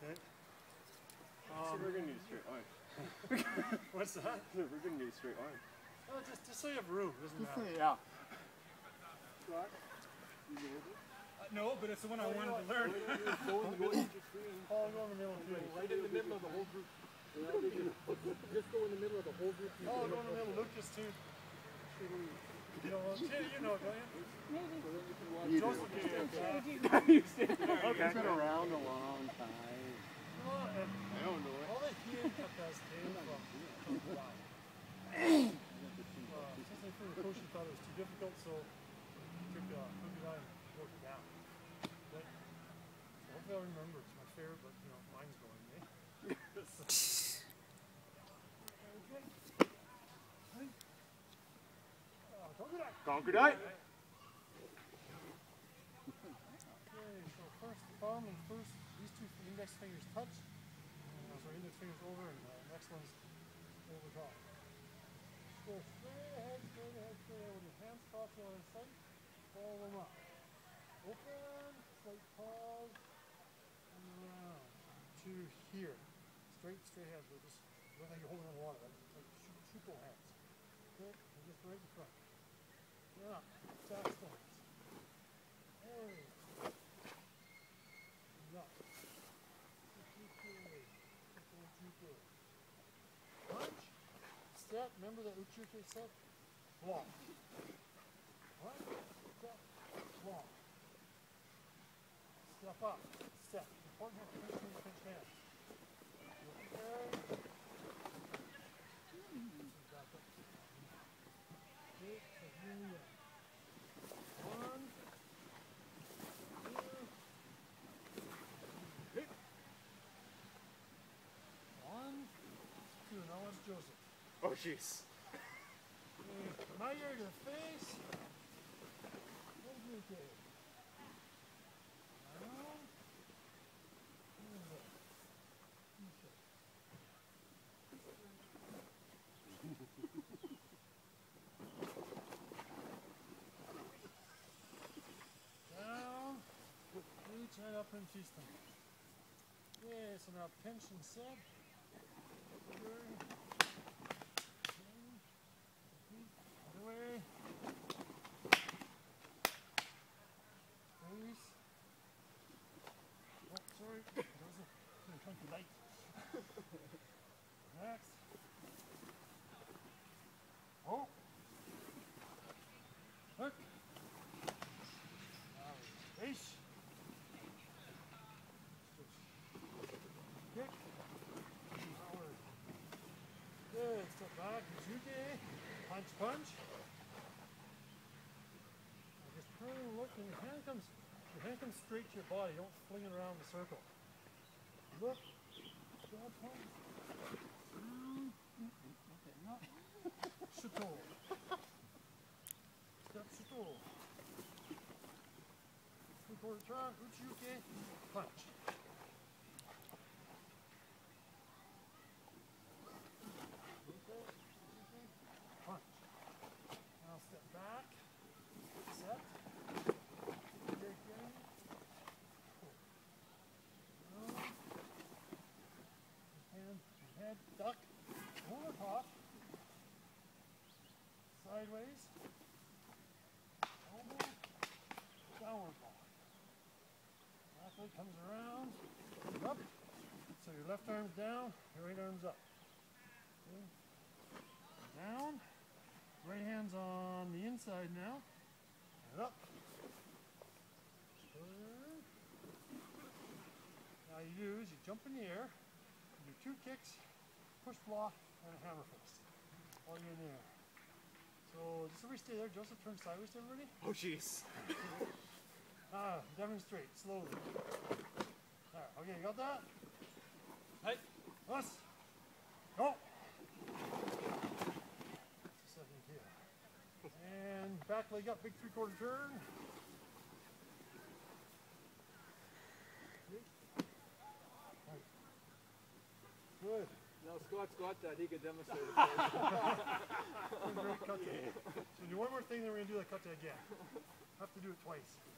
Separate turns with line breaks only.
Okay.
We're going to need a straight arm.
What's that?
We're going to need a straight arm.
Oh, just so you have room, doesn't matter.
Yeah.
No, but it's the one I wanted to learn.
Paul, go in the middle. Right in the middle of the whole group. Just go in the middle of the whole group.
Oh, go in the middle. Lucas too. You know, don't you?
Maybe.
Joseph
Okay. It's been around a long time. I don't know it.
All the heat at that stage from Hawaii. Since I flew the coach, he thought it was too difficult, so he took Cookie Line and broke it down. But hopefully I'll remember. It's my favorite, but you know, mine's going, eh?
Concordite.
Okay, so first thumb and first, these two index fingers touch. So index fingers over and next one's over top. Go straight ahead, straight ahead, straight ahead with your hands crossed on the side. Follow them up. Open, slight pause, and around to here. Straight hands. But just look like you're holding on water. Like Shuko hands. Okay, and just right in front. Yeah, sax stance. Hey. Yeah. Punch. Step. Remember that Uchuke step? Block. What? Step. Block. Step up. Step. Important to have pinch hands. Okay. One, two. Now it's Joseph.
Oh, jeez.
Now you're to the face. Okay. Down. Reach right up and feast them. Okay, so now pinch and set. Other way. Face. Oh, sorry. I'm trying to light. Next. Oh. Look. Face. Kick. Forward. Good. Step back. Uchuke. Punch, punch. Just turn and look, and your hand comes straight to your body. Don't fling it around the circle. Look. Step, punch. Okay, no. Shuto. Step, Shuto. 3/4 turn, Uchuke, punch. Punch. Now step back, set, kick in, pull. Head, duck, over top, sideways, elbow, downward block. Left leg comes around, up. So your left arm's down, your right arm's up. Okay. Down. Right hand's on the inside now. And up. Turn. Now you do is you jump in the air, you do 2 kicks, push block, and a hammer fist. While you're in the air. So just so we stay there, Joseph, turn sideways to everybody.
Oh, jeez.
Demonstrate slowly. Alright, okay, you got that? Hey, let's go. Second here. And back leg up, big 3/4 turn. Right. Good.
Now Scott's got that, he can demonstrate it.
Great kata. So do one more thing, then we're going to do the kata again. Have to do it twice.